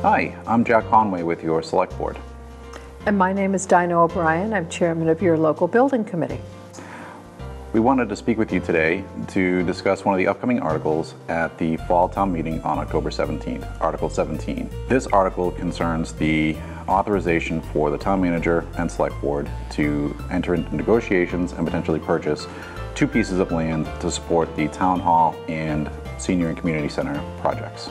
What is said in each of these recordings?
Hi, I'm Jack Conway with your Select Board. And my name is Dinah O'Brien. I'm chairman of your local building committee. We wanted to speak with you today to discuss one of the upcoming articles at the Fall Town Meeting on October 17th, Article 17. This article concerns the authorization for the Town Manager and Select Board to enter into negotiations and potentially purchase 2 pieces of land to support the Town Hall and Senior and Community Center projects.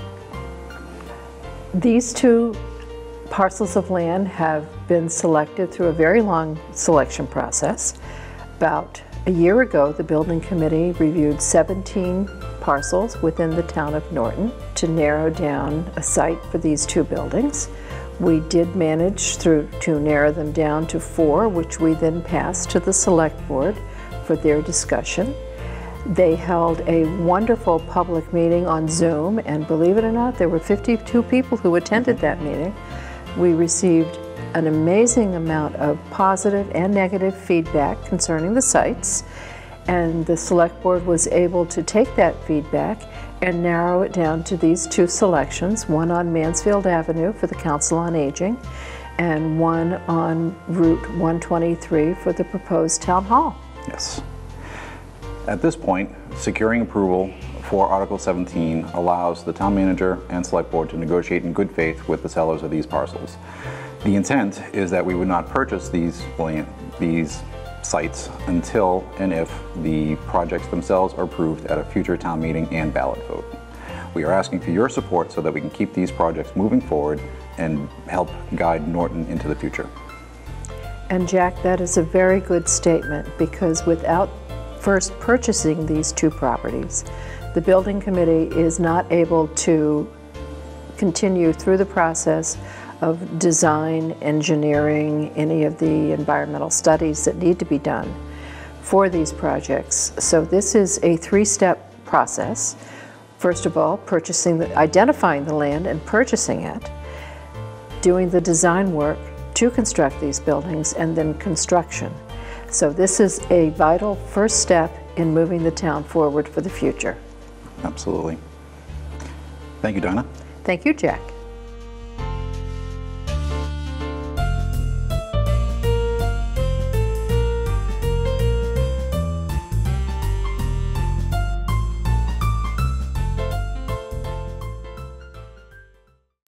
These 2 parcels of land have been selected through a very long selection process. About a year ago, the building committee reviewed 17 parcels within the town of Norton to narrow down a site for these 2 buildings. We did manage to narrow them down to 4, which we then passed to the Select Board for their discussion. They held a wonderful public meeting on Zoom, and believe it or not, there were 52 people who attended that meeting. We received an amazing amount of positive and negative feedback concerning the sites, and the Select Board was able to take that feedback and narrow it down to these 2 selections, one on Mansfield Avenue for the Council on Aging and one on Route 123 for the proposed Town Hall. Yes. At this point, securing approval for Article 17 allows the Town Manager and Select Board to negotiate in good faith with the sellers of these parcels. The intent is that we would not purchase these sites until and if the projects themselves are approved at a future town meeting and ballot vote. We are asking for your support so that we can keep these projects moving forward and help guide Norton into the future. And Jack, that is a very good statement, because without first purchasing these 2 properties, the building committee is not able to continue through the process of design, engineering, any of the environmental studies that need to be done for these projects. So this is a 3-step process. First of all, identifying the land and purchasing it, doing the design work to construct these buildings, and then construction. So this is a vital first step in moving the town forward for the future. Absolutely. Thank you, Dinah. Thank you, Jack.